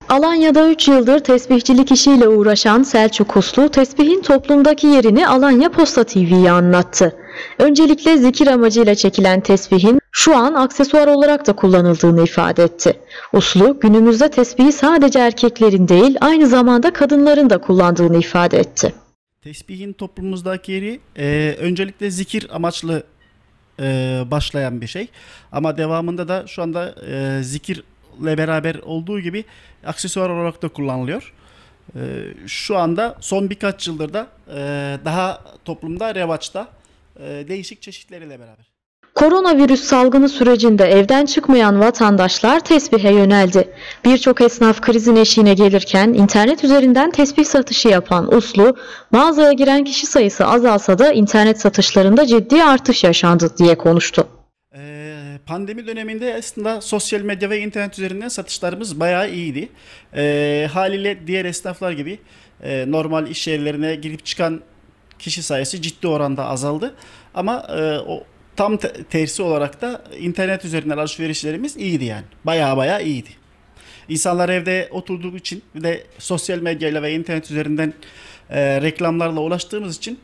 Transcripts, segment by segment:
Alanya'da 3 yıldır tesbihçilik işiyle uğraşan Selçuk Uslu, tesbihin toplumdaki yerini Alanya Posta TV'ye anlattı. Öncelikle zikir amacıyla çekilen tesbihin şu an aksesuar olarak da kullanıldığını ifade etti. Uslu, günümüzde tesbihi sadece erkeklerin değil, aynı zamanda kadınların da kullandığını ifade etti. Tesbihin toplumumuzdaki yeri öncelikle zikir amaçlı başlayan bir şey. Ama devamında da şu anda zikirle beraber olduğu gibi aksesuar olarak da kullanılıyor. Şu anda son birkaç yıldır da daha toplumda revaçta değişik çeşitleriyle beraber. Koronavirüs salgını sürecinde evden çıkmayan vatandaşlar tesbihe yöneldi. Birçok esnaf krizin eşiğine gelirken internet üzerinden tesbih satışı yapan Uslu, mağazaya giren kişi sayısı azalsa da internet satışlarında ciddi artış yaşandı diye konuştu. Pandemi döneminde aslında sosyal medya ve internet üzerinden satışlarımız bayağı iyiydi. Haliyle diğer esnaflar gibi normal iş yerlerine girip çıkan kişi sayısı ciddi oranda azaldı. Ama o tam tersi olarak da internet üzerinden alışverişlerimiz iyiydi yani. Bayağı iyiydi. İnsanlar evde oturduğu için ve sosyal medyayla ve internet üzerinden reklamlarla ulaştığımız için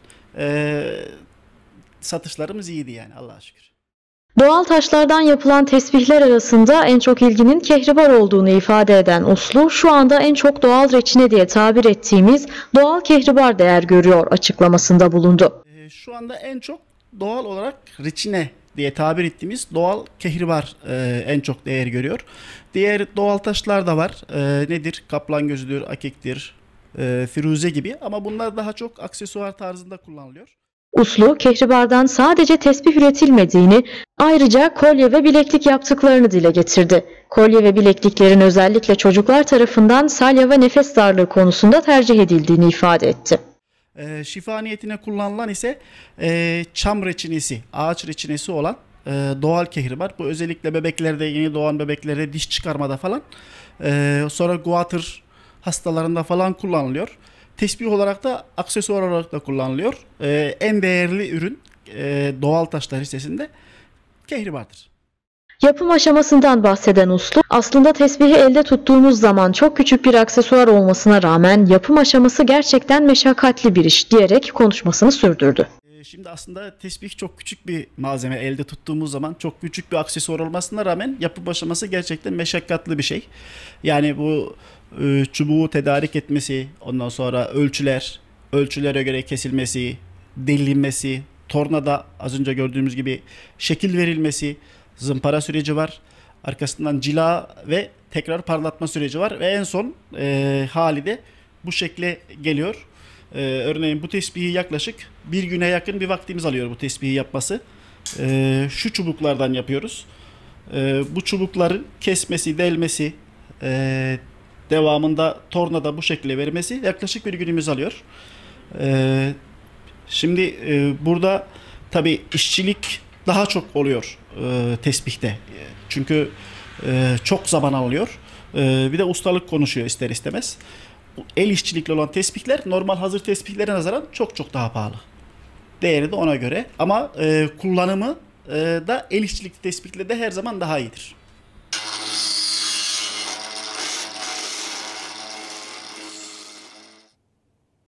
satışlarımız iyiydi yani Allah'a şükür. Doğal taşlardan yapılan tesbihler arasında en çok ilginin kehribar olduğunu ifade eden Uslu, şu anda en çok doğal reçine diye tabir ettiğimiz doğal kehribar değer görüyor açıklamasında bulundu. Şu anda en çok doğal olarak reçine diye tabir ettiğimiz doğal kehribar en çok değer görüyor. Diğer doğal taşlar da var. Nedir? Kaplan gözüdür, akiktir, firuze gibi ama bunlar daha çok aksesuar tarzında kullanılıyor. Uslu, kehribardan sadece tesbih üretilmediğini, ayrıca kolye ve bileklik yaptıklarını dile getirdi. Kolye ve bilekliklerin özellikle çocuklar tarafından salya ve nefes darlığı konusunda tercih edildiğini ifade etti. Şifa niyetine kullanılan ise çam reçinesi, ağaç reçinesi olan doğal kehribar. Bu özellikle bebeklerde, yeni doğan bebeklerde diş çıkarmada falan, sonra guatr hastalarında falan kullanılıyor. Tesbih olarak da aksesuar olarak da kullanılıyor. En değerli ürün doğal taşlar listesinde kehribardır. Yapım aşamasından bahseden Uslu, aslında tesbihi elde tuttuğumuz zaman çok küçük bir aksesuar olmasına rağmen yapım aşaması gerçekten meşakkatli bir iş diyerek konuşmasını sürdürdü. Şimdi aslında tesbih çok küçük bir malzeme, elde tuttuğumuz zaman çok küçük bir aksesuar olmasına rağmen yapım aşaması gerçekten meşakkatli bir şey. Yani bu çubuğu tedarik etmesi, ondan sonra ölçülere göre kesilmesi, delinmesi, tornada az önce gördüğümüz gibi şekil verilmesi, zımpara süreci var. Arkasından cila ve tekrar parlatma süreci var ve en son hali de bu şekle geliyor. Örneğin bu tesbihi yaklaşık bir güne yakın bir vaktimiz alıyor bu tesbihi yapması. Şu çubuklardan yapıyoruz. Bu çubukların kesmesi, delmesi, devamında tornada bu şekilde vermesi yaklaşık bir günümüz alıyor. Şimdi burada tabii işçilik daha çok oluyor tesbihte. Çünkü çok zaman alıyor. Bir de ustalık konuşuyor ister istemez. El işçilikli olan tesbihler normal hazır tespihlere nazaran çok daha pahalı. Değeri de ona göre ama kullanımı da el işçilikli tespihle de her zaman daha iyidir.